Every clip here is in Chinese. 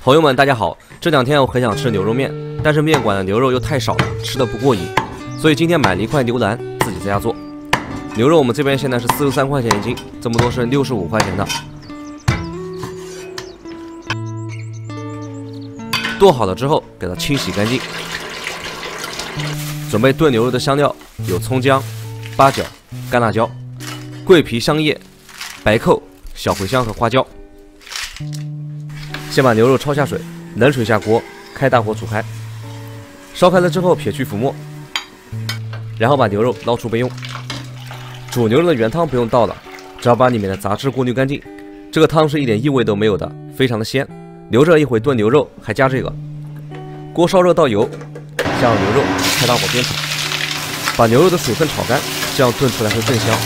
朋友们，大家好！这两天我很想吃牛肉面，但是面馆的牛肉又太少了，吃的不过瘾，所以今天买了一块牛腩，自己在家做。牛肉我们这边现在是43块钱一斤，这么多是65块钱的。剁好了之后，给它清洗干净。准备炖牛肉的香料有葱姜、八角、干辣椒、桂皮、香叶、白蔻、小茴香和花椒。先把牛肉焯下水，冷水下锅，开大火煮开。烧开了之后撇去浮沫，然后把牛肉捞出备用。煮牛肉的原汤不用倒了，只要把里面的杂质过滤干净。这个汤是一点异味都没有的，非常的鲜。留着一会炖牛肉，还加这个。锅烧热倒油，加入牛肉，开大火煸炒，把牛肉的水分炒干，这样炖出来会更香。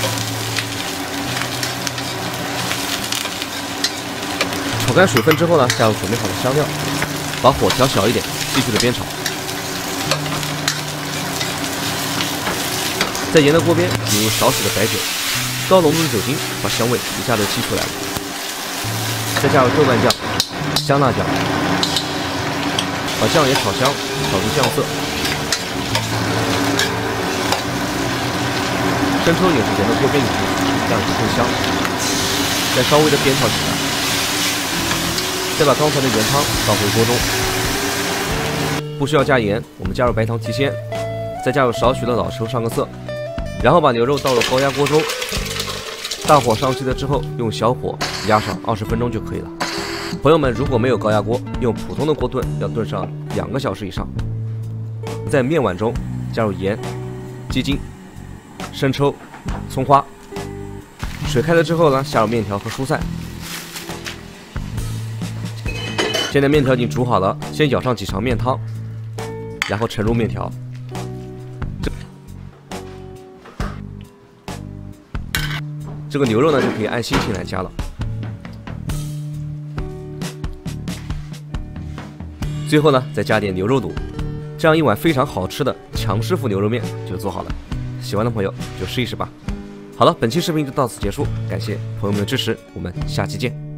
炒干水分之后呢，加入准备好的香料，把火调小一点，继续的煸炒。在盐的锅边引入少许的白酒，高浓度的酒精把香味一下就激出来了。再加入豆瓣酱、香辣酱，把酱也炒香，炒出酱色。生抽也是沿着锅边引入，这样子更香。再稍微的煸炒起来。再把刚才的原汤倒回锅中，不需要加盐，我们加入白糖提鲜，再加入少许的老抽上个色，然后把牛肉倒入高压锅中，大火上气了之后，用小火压上20分钟就可以了。朋友们，如果没有高压锅，用普通的锅炖要炖上2个小时以上。在面碗中加入盐、鸡精、生抽、葱花，水开了之后呢，下入面条和蔬菜。现在面条已经煮好了，先舀上几勺面汤，然后盛入面条。这个牛肉呢就可以按心情来加了。最后呢再加点牛肉卤，这样一碗非常好吃的强师傅牛肉面就做好了。喜欢的朋友就试一试吧。好了，本期视频就到此结束，感谢朋友们的支持，我们下期见。